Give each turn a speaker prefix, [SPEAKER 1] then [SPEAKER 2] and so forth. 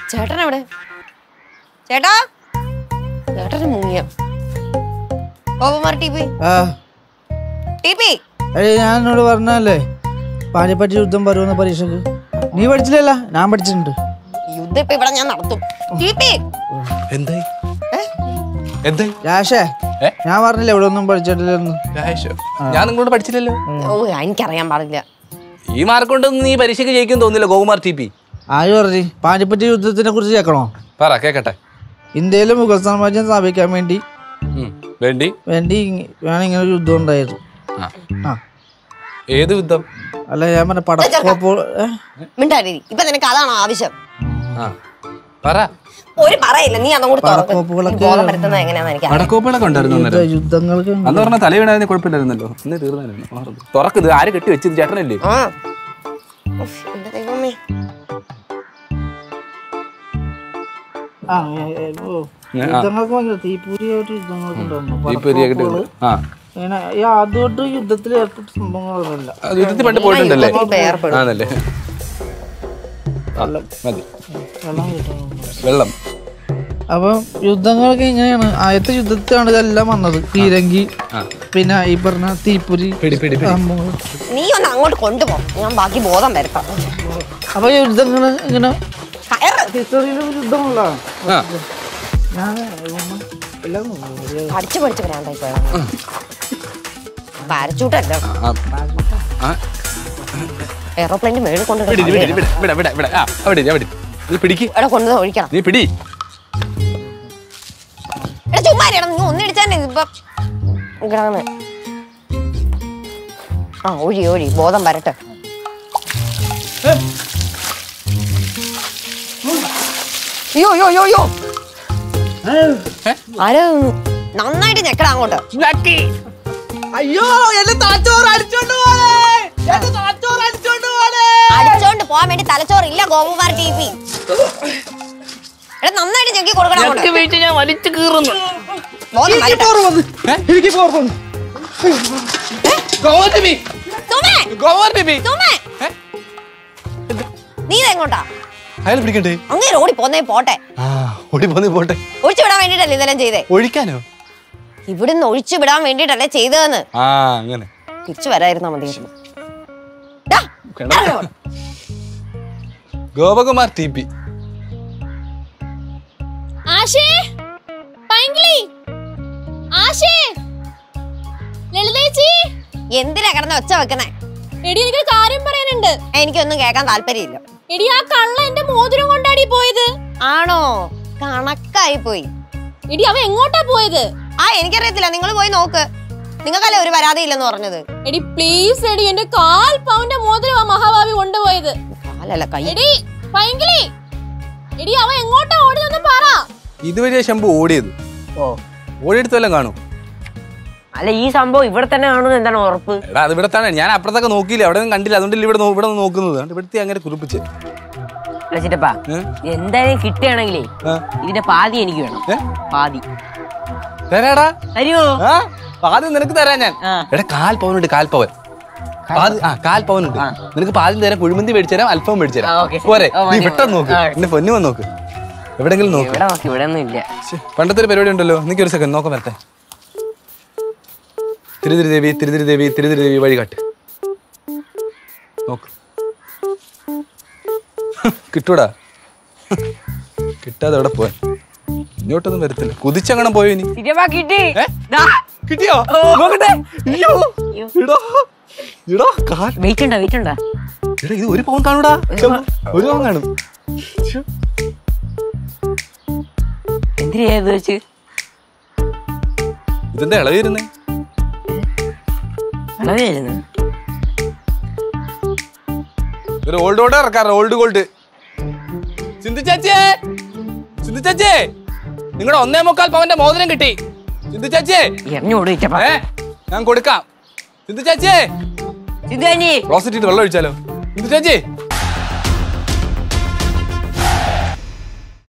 [SPEAKER 1] ചേട്ടൻ എവിടെ? ചേട്ടാ, ചേട്ടന് മുങ്ങിയ
[SPEAKER 2] ഞാൻ എന്നോട് പറഞ്ഞല്ലേ പാനിപ്പട്ടി യുദ്ധം വരുന്ന പരീക്ഷക്ക്. നീ പഠിച്ചില്ലല്ല, ഞാൻ പഠിച്ചിട്ടുണ്ട്.
[SPEAKER 1] യുദ്ധം ഇപ്പൊ ഇവിടെ ഞാൻ നടത്തും.
[SPEAKER 2] രാശേ, ഞാൻ പറഞ്ഞില്ല ഇവിടെ ഒന്നും പഠിച്ചിട്ടില്ലെന്ന്.
[SPEAKER 3] ഞാൻ നിങ്ങളോട് പഠിച്ചില്ലല്ലോ.
[SPEAKER 1] ഓ, എനിക്കറിയാൻ പാടില്ല.
[SPEAKER 3] ഈ മാർക്ക് കൊണ്ടൊന്നും നീ പരീക്ഷയ്ക്ക് ജയിക്കും തോന്നില്ല. ഗോകുമാർ TP
[SPEAKER 2] ആര് പറഞ്ഞു? പാനിപ്പട്ടി യുദ്ധത്തിനെ കുറിച്ച് കേൾക്കണോ?
[SPEAKER 3] പറ, കേക്കട്ടെ.
[SPEAKER 2] ഇന്ത്യയിലെ മുഗൾ സാമ്രാജ്യം സ്ഥാപിക്കാൻ വേണ്ടി
[SPEAKER 3] വേണ്ടി
[SPEAKER 2] ഇങ്ങനെ ഒരു യുദ്ധം ഉണ്ടായിരുന്നു.
[SPEAKER 3] ഏത് യുദ്ധം?
[SPEAKER 2] അല്ല, ഞാൻ പറഞ്ഞ പടക്കോപ്പുകൾ.
[SPEAKER 1] ഇപ്പൊ നിനക്ക് അതാണോ ആവശ്യം?
[SPEAKER 3] പറ.
[SPEAKER 1] ഒരു പറയില്ല, നീ അതങ്ങോട്ട്
[SPEAKER 3] പടക്കോപ്പുകളൊക്കെ ഉണ്ടായിരുന്നു
[SPEAKER 2] യുദ്ധങ്ങൾക്ക്.
[SPEAKER 3] അന്ന് പറഞ്ഞ തല വീണായിരുന്നു, കുഴപ്പമില്ലായിരുന്നല്ലോ. ഇന്ന് തീർന്നായിരുന്നു. തുറക്കത് ആര് കെട്ടി വെച്ചത്? ചേട്ടനല്ലേ?
[SPEAKER 2] യുദ്ധങ്ങൾക്ക് തീപ്പൂരിയായിട്ട് യുദ്ധങ്ങൾക്ക് ഉണ്ടായിരുന്നു. അതുകൊണ്ട് യുദ്ധത്തിൽ ഏർപ്പെട്ട സംഭവങ്ങളൊന്നുമില്ല.
[SPEAKER 3] യുദ്ധത്തിൽ പണ്ട് പോയിട്ടുണ്ടല്ലേ? വെള്ളം.
[SPEAKER 2] അപ്പൊ യുദ്ധങ്ങളൊക്കെ ഇങ്ങനെയാണ്. ആദ്യത്തെ യുദ്ധത്തിലാണ് ഇതെല്ലാം വന്നത്. പീരങ്കി, പിന്നെ ഈ പറഞ്ഞ തീപ്പൊരി.
[SPEAKER 1] നീ ഒന്ന് അങ്ങോട്ട് കൊണ്ടുപോ, ഞാൻ ബാക്കി ബോധം വരുത്താം.
[SPEAKER 2] അപ്പൊ യുദ്ധങ്ങള് ഇങ്ങനെ ഹിസ്റ്ററിയിലെ യുദ്ധമുള്ളതാണ്.
[SPEAKER 1] പഠിച്ചു വരാണ്ടായി പോയാ പാരച്ചൂട്ടല്ല, എയറോപ്ലെയിന്റെ മേളിൽ കൊണ്ടുപോയി ഒഴിക്കണം. ചുമ്മാ നീ ഒന്നിടിച്ചാൽ ഇപ്പൊ ഒഴി ബോധം വരട്ടെ. അയ്യോ ആരോ നന്നായിട്ട് ഞെക്കടാ അങ്ങോട്ട്.
[SPEAKER 2] അയ്യോ,
[SPEAKER 1] അടിച്ചോണ്ട് പോവാൻ വേണ്ടി തലച്ചോറ് ഇല്ല ഗോകുമാർ TP. നന്നായിട്ട് ഞെക്കി കൊടുക്കണം.
[SPEAKER 2] ഞാൻ വലിച്ചു കീറുന്നു.
[SPEAKER 1] നീ എങ്ങോട്ടാ?
[SPEAKER 3] അങ്ങനെ
[SPEAKER 1] ഓടി പോന്നേ പോട്ടെ. ഒഴിച്ചു വിടാൻ വേണ്ടിട്ടല്ലേ ഇതെല്ലാം ചെയ്തേ?
[SPEAKER 3] ഒഴിക്കാനോ?
[SPEAKER 1] ഇവിടുന്ന് ഒഴിച്ചു വിടാൻ വേണ്ടിട്ടല്ലേ ചെയ്തതെന്ന്.
[SPEAKER 3] അങ്ങനെ
[SPEAKER 1] തിരിച്ചു വരായിരുന്നാ മതിയായിരുന്നു.
[SPEAKER 3] ഗോപകുമാർ TP.
[SPEAKER 1] എന്തിനാ കിടന്ന് ഒച്ച വെക്കുന്നേ?
[SPEAKER 4] എടി, എനിക്കൊരു കാര്യം പറയാനുണ്ട്.
[SPEAKER 1] എനിക്കൊന്നും കേൾക്കാൻ താല്പര്യമില്ല.
[SPEAKER 4] എടി, ആ കള്ള എന്റെ മോതിരം കൊണ്ടാടി പോയത്.
[SPEAKER 1] ആണോ? കണക്കായി പോയി.
[SPEAKER 4] എടി, അവൻ എങ്ങോട്ടാ പോയത്?
[SPEAKER 1] എനിക്കറിയത്തില്ല, നിങ്ങൾ പോയി നോക്ക്. നിങ്ങൾക്കല്ലേ ഒരു പരാതി ഇല്ലെന്ന് പറഞ്ഞത്.
[SPEAKER 4] എടി പ്ലീസ് എടി, എന്റെ 1/4 പൗണ്ട് മോതിരം ആ മഹാഭാവി കൊണ്ടുപോയത്. എടി പൈങ്കിളി, എടി അവൻ എങ്ങോട്ടാ ഓടിയെന്ന് പറ.
[SPEAKER 3] ഇതുവരെ ശംഭു ഓടിയത്? ഓടിയെടുത്തെല്ലാം കാണും.
[SPEAKER 1] അല്ല, ഈ സംഭവം ഇവിടെ തന്നെ കാണുന്നത് എന്താണ് ഉറപ്പ്?
[SPEAKER 3] എടാ, അത് ഇവിടെ തന്നെ. ഞാൻ അപ്പുറത്തൊക്കെ നോക്കിയില്ല, അവിടെ ഒന്നും കണ്ടില്ല. അതുകൊണ്ട് ഇവിടെ നോക്കുന്നത്. ഇവിടുത്തെ അങ്ങനെ കുറിപ്പിച്ച്
[SPEAKER 1] എന്തായാലും കിട്ടുകയാണെങ്കിലേ ഇതിന്റെ പാതി എനിക്ക് വേണം. പാതി
[SPEAKER 3] തരാടാ. പാതി നിനക്ക് തരാൻ ഞാൻ. എടാ, 1/4 പവനുണ്ട്. 1/4 പവൻ. 1/4 പവനുണ്ട്. നിനക്ക് പാതി തരാം. കുഴിമന്തി മേടിച്ചു തരാം, അൽഫാം മേടിച്ചു തരാം. പോരെ? നീ പെട്ടെന്ന് നോക്ക്. എന്റെ പൊന്നു വന്ന് നോക്ക്. എവിടെങ്കിലും നോക്ക്. പണ്ടത്തെ ഒരു പരിപാടി ഉണ്ടല്ലോ. എനിക്ക് ഒരു സെക്കൻഡ് നോക്കാൻ വരട്ടെ. തിരുതിരി വഴി കാട്ട്. നോക്ക്. കിട്ടൂടാ. കിട്ടാതെ എവിടെ പോവാൻ? ഇങ്ങോട്ടൊന്നും വരത്തില്ല. കുതിച്ചങ്ങനെ പോയോ ഇനി? കിട്ടിയോ? നോക്കട്ടെ. ഇത് 1 പവൻ കാണൂടാ. 1 പവൻ കാണും. ഇതെന്താ ഇളവി വരുന്നേ? ഒരു ഓൾഡ് ഗോൾഡ് ഇറക്കാറ്. Old gold. സിന്ധു ചേച്ചിയെ, നിങ്ങളുടെ 1.25 പവന്റെ മോതിരം കിട്ടി. സിന്ധു ചേച്ചിയെ, ഞാൻ കൊടുക്കാം. സിന്ധു ചേച്ചിയെ, ക്ലോസറ്റ് വെള്ളം ഒഴിച്ചാലോ? സിന്ധു ചേച്ചി,